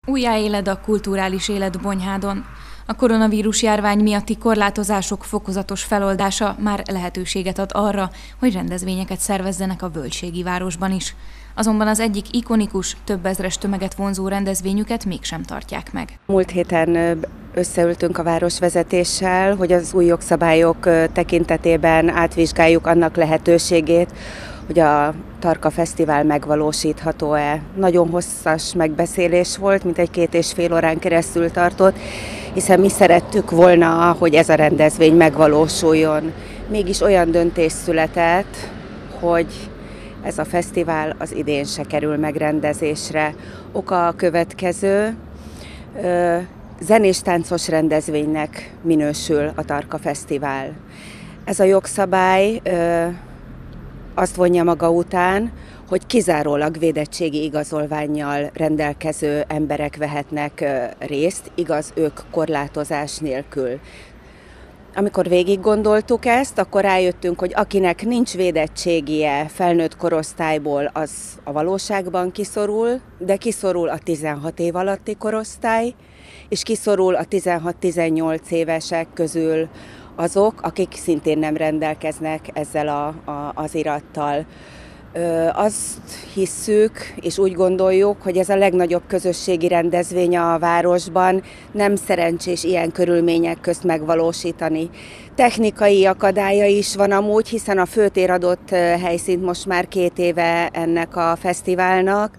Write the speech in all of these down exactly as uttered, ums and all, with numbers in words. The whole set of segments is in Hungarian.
Újjáéled a kulturális élet Bonyhádon. A koronavírus járvány miatti korlátozások fokozatos feloldása már lehetőséget ad arra, hogy rendezvényeket szervezzenek a Völgységi városban is. Azonban az egyik ikonikus, több ezres tömeget vonzó rendezvényüket mégsem tartják meg. Múlt héten összeültünk a városvezetéssel, hogy az új jogszabályok tekintetében átvizsgáljuk annak lehetőségét, hogy a Tarka Fesztivál megvalósítható-e. Nagyon hosszas megbeszélés volt, mint egy két és fél órán keresztül tartott, hiszen mi szerettük volna, hogy ez a rendezvény megvalósuljon. Mégis olyan döntés született, hogy ez a fesztivál az idén se kerül megrendezésre. Oka a következő, zenés-táncos rendezvénynek minősül a Tarka Fesztivál. Ez a jogszabály azt vonja maga után, hogy kizárólag védettségi igazolvánnyal rendelkező emberek vehetnek részt, igaz, ők korlátozás nélkül. Amikor végig gondoltuk ezt, akkor rájöttünk, hogy akinek nincs védettségie felnőtt korosztályból, az a valóságban kiszorul, de kiszorul a tizenhat év alatti korosztály, és kiszorul a tizenhat-tizennyolc évesek közül azok, akik szintén nem rendelkeznek ezzel a, a, az irattal. Ö, azt hisszük, és úgy gondoljuk, hogy ez a legnagyobb közösségi rendezvény a városban, nem szerencsés ilyen körülmények közt megvalósítani. Technikai akadálya is van amúgy, hiszen a főtér adott helyszínt most már két éve ennek a fesztiválnak,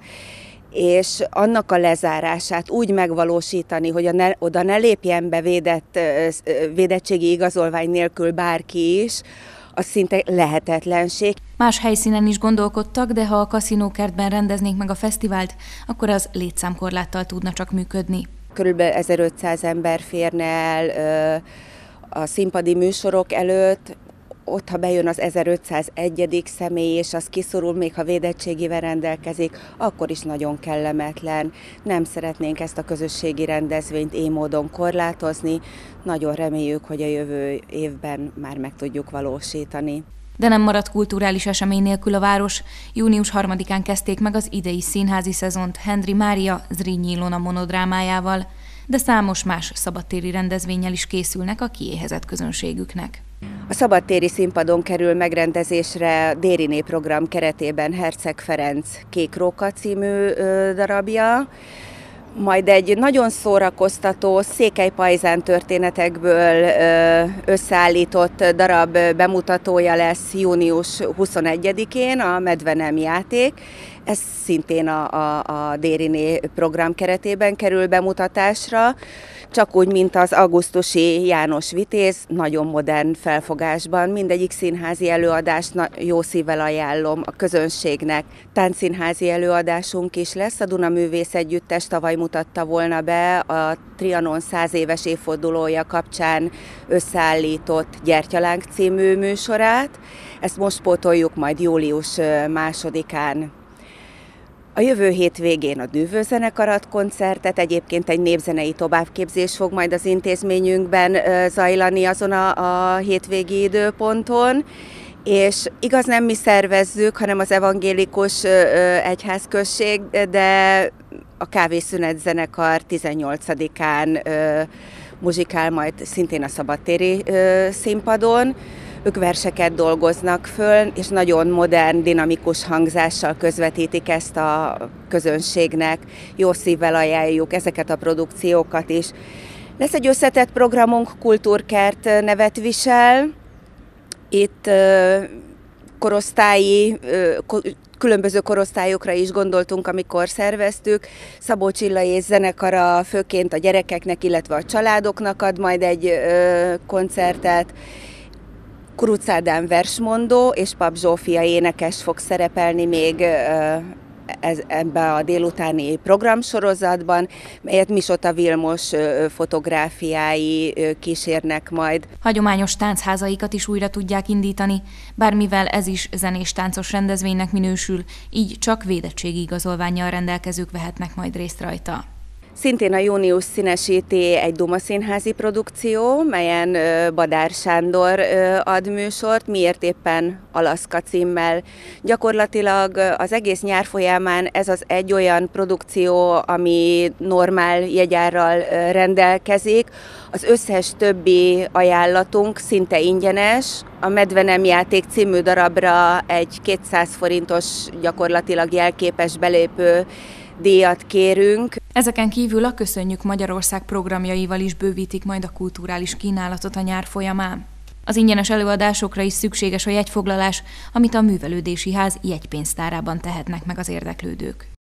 és annak a lezárását úgy megvalósítani, hogy a ne, oda ne lépjen be védett, védettségi igazolvány nélkül bárki is, az szinte lehetetlenség. Más helyszínen is gondolkodtak, de ha a kaszinókertben rendeznék meg a fesztivált, akkor az létszámkorláttal tudna csak működni. Körülbelül ezerötszáz ember férne el a színpadi műsorok előtt. Ott, ha bejön az ezerötszázegyedik személy, és az kiszorul, még ha védettségivel rendelkezik, akkor is nagyon kellemetlen. Nem szeretnénk ezt a közösségi rendezvényt így módon korlátozni. Nagyon reméljük, hogy a jövő évben már meg tudjuk valósítani. De nem maradt kulturális esemény nélkül a város. június harmadikán kezdték meg az idei színházi szezont Hendry Mária Zrínyi Ilona monodrámájával, de számos más szabadtéri rendezvénnyel is készülnek a kiéhezett közönségüknek. A szabadtéri színpadon kerül megrendezésre Dériné program keretében Herceg Ferenc Kék Róka című darabja, majd egy nagyon szórakoztató Székely Pajzán történetekből összeállított darab bemutatója lesz június huszonegyedikén, a Medve nem játék. Ez szintén a, a, a Dériné program keretében kerül bemutatásra, csak úgy, mint az augusztusi János Vitéz, nagyon modern felfogásban. Mindegyik színházi előadást jó szívvel ajánlom a közönségnek. Táncszínházi előadásunk is lesz, a Duna Művész Együttes tavaly mutatta volna be a Trianon száz éves évfordulója kapcsán összeállított Gyertyalánk című műsorát. Ezt most pótoljuk majd július másodikán. A jövő hétvégén a Dűvőzenekar ad koncertet, egyébként egy népzenei továbbképzés fog majd az intézményünkben zajlani azon a, a hétvégi időponton, és igaz nem mi szervezzük, hanem az evangélikus egyházközség, de a Kávészünet zenekar tizennyolcadikán muzsikál majd szintén a szabadtéri színpadon. Ők verseket dolgoznak föl, és nagyon modern, dinamikus hangzással közvetítik ezt a közönségnek. Jó szívvel ajánljuk ezeket a produkciókat is. Lesz egy összetett programunk, Kultúrkert nevet visel. Itt korosztályi, különböző korosztályokra is gondoltunk, amikor szerveztük. Szabó Csilla zenekara főként a gyerekeknek, illetve a családoknak ad majd egy koncertet. Kuruc Ádám versmondó és Pap Zsófia énekes fog szerepelni még ez, ebben a délutáni programsorozatban, melyet Misota Vilmos fotográfiái kísérnek majd. Hagyományos táncházaikat is újra tudják indítani, bár mivel ez is zenés-táncos rendezvénynek minősül, így csak védettségi igazolvánnyal rendelkezők vehetnek majd részt rajta. Szintén a Június színesíti egy Duma színházi produkció, melyen Badár Sándor ad műsort, miért éppen Alaszka címmel. Gyakorlatilag az egész nyár folyamán ez az egy olyan produkció, ami normál jegyárral rendelkezik. Az összes többi ajánlatunk szinte ingyenes. A Medve nem játék című darabra egy kétszáz forintos gyakorlatilag jelképes belépő díjat kérünk. Ezeken kívül a Köszönjük Magyarország programjaival is bővítik majd a kulturális kínálatot a nyár folyamán. Az ingyenes előadásokra is szükséges a jegyfoglalás, amit a Művelődési Ház jegypénztárában tehetnek meg az érdeklődők.